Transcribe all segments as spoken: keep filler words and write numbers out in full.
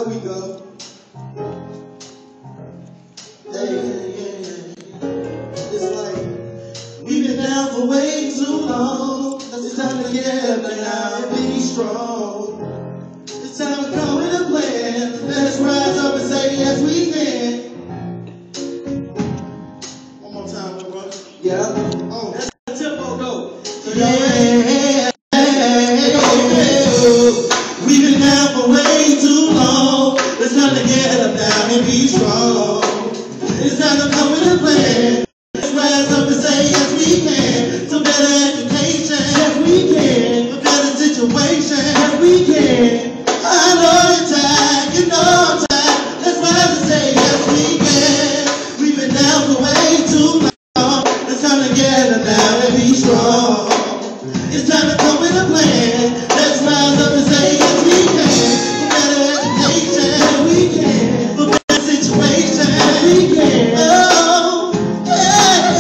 There we go. Yeah, yeah, yeah. It's like we've been down for way too long. It's time to get up now and be strong. It's time to come with a plan. Let's rise up and say yes we can. One more time, bro. Yeah. Oh, that's the tempo though. So yeah. We've been down for way too long. It's time to get up now and be strong. It's time to come with a plan. Let's rise up and say yes we can. Some better education, yes we can. A better situation, yes we can. I know you're tired, you know I'm tired. Let's rise and say yes we can. We've been down for way too long. It's time to get up now and be strong. It's time to come with a plan. Let's rise up and say yes we can. For better education, yes we can. For better situation, yes we can. Oh, yeah,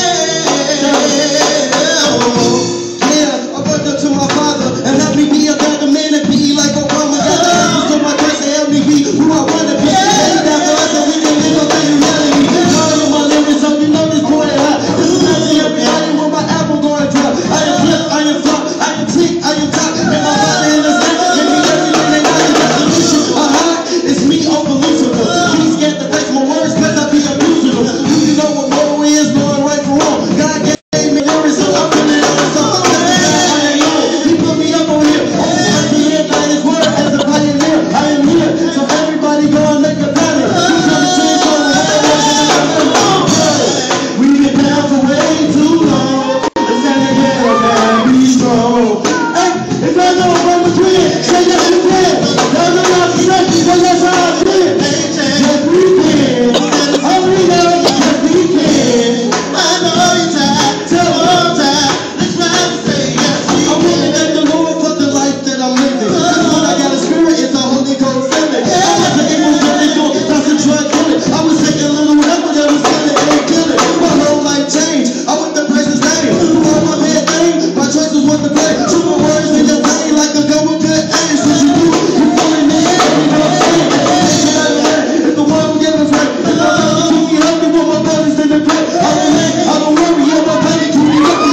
yeah. Yeah, I brought up to my father and let me be a better man and be like Obama. Got the so my grace to help me be who I wanna be. Lay down for us so we can live up in reality. All of my lyrics, so you know this boy hot. This is not the every night when my album going drop. I am flip, I am flop, I am tick, I am top. And my body in the set, give me everything they got to get solution. Uh-huh, it's me over Lucifer. Please get the face my words, cause I be abusing them. You know what moral is, knowing right from wrong. God gave me lyrics, so I'm feeling on the song. I am young, he put me up on here. I just to live by his word as a pioneer. I am here, so everybody go and make a pattern. Who's gonna say so? We've been down for way too long. It's time to get up now and be strong. Hey, if I know I'm from between, say yes you can. Y'all know y'all can say, so that's how I feel. Yes we can. Oh we know, yes we can. I know you're tired, tell them I'm tired. Let's rise and say yes we can. I'm looking at the Lord for the life that I'm living. When I got a spirit, it's a Holy Ghost feeling. I was an evil feeling, go, that's a drug dealing. I was taking a little help, but that was killing, ain't killing. My whole life changed. I went to praise his name. On my bad thing, my choice was what to play. True my words in your brain like a gun with good aim. So you do, you falling in the air, you know what I'm saying? If the world give us right, if I love you, keep me healthy with my brothers in the pit. I don't make, I don't worry, I'm my baby, keep me up.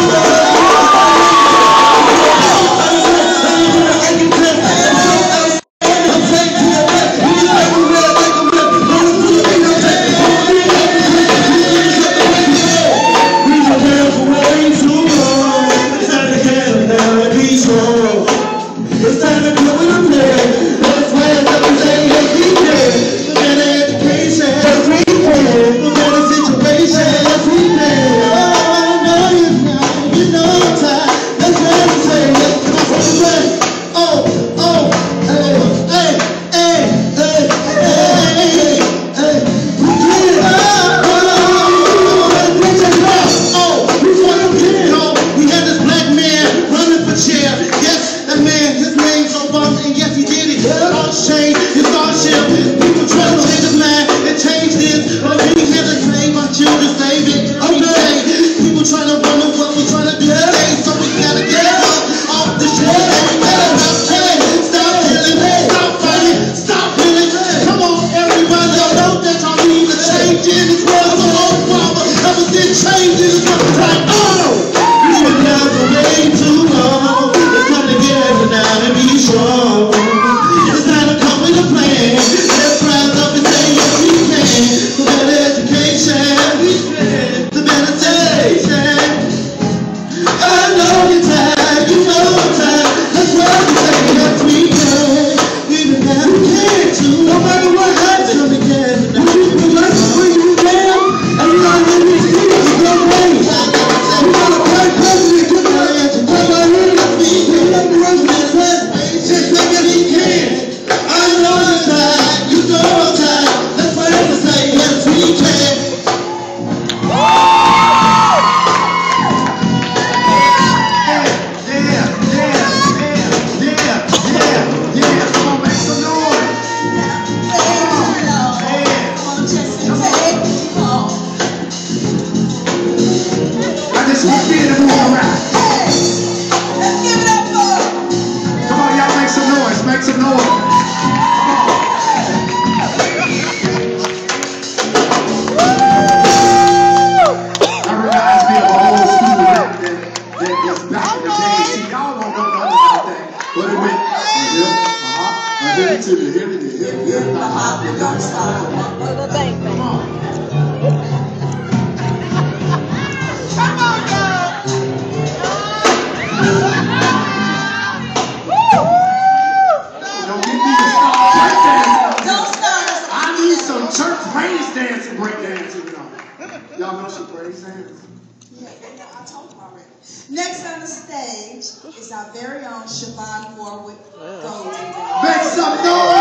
It's time to go with a plan. Let's rise up and say yes we can. For better education, yes we can. For better situation, yes we can. Oh, I know you now, you know I'm tired. Let's rise and say yes we can. Oh, oh, hey, hey, hey, hey, hey, hey. We get it. Oh, oh, let's check it out. Oh, we want to get it on. We had this black man running for chair. Yes, that man, his name's Obama, and yes, he did it. Thoughts change, his thoughts shift. People try to change his mind and change this. But we here to save our children, save it. Okay, people trying to run up what we're trying to do today, so we gotta get up off the shit. Everybody stop killing, stop killing, stop fighting, stop killing. Come on, everybody, I know that y'all need to change in this world. So Obama, ever did change in this world. Like, oh, we've been down for way too long. It's time to get up now and be strong. back to the hip, the hip, hip, the hop, the don't stop. Come on. Come on, girl. Don't get me to start break dancing. Don't start us. I need some church praise dancing, break dancing. Y'all know some praise dance? Yeah, I told them already. Next on the stage is our very own Siobhan Warwick Golden. Make some noise!